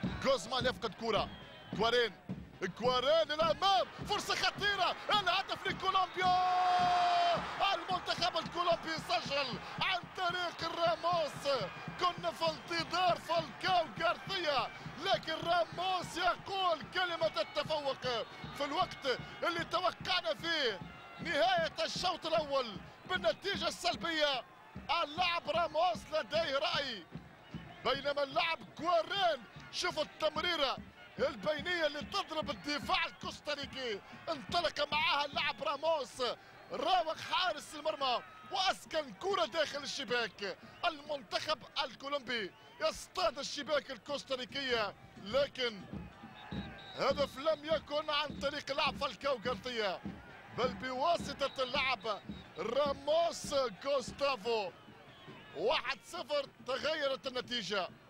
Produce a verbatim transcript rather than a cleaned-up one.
جوزمان يفقد كرة. كوارين كوارين الامام، فرصه خطيره، الهدف لكولومبيا. المنتخب الكولومبي سجل عن طريق راموس. كنا في انتظار فالكاو غارثيا، لكن راموس يقول كلمه التفوق في الوقت اللي توقعنا فيه نهايه الشوط الاول بالنتيجه السلبيه. اللاعب راموس لديه راي، بينما اللاعب كوارين شوفوا التمريره البينيه اللي تضرب الدفاع الكوستاريكي، انطلق معها اللاعب راموس، راوغ حارس المرمى واسكن كره داخل الشباك. المنتخب الكولومبي يصطاد الشباك الكوستاريكيه، لكن هدف لم يكن عن طريق لعب فالكاو غارثيا بل بواسطه اللعب راموس جوستافو. واحد صفر تغيرت النتيجه.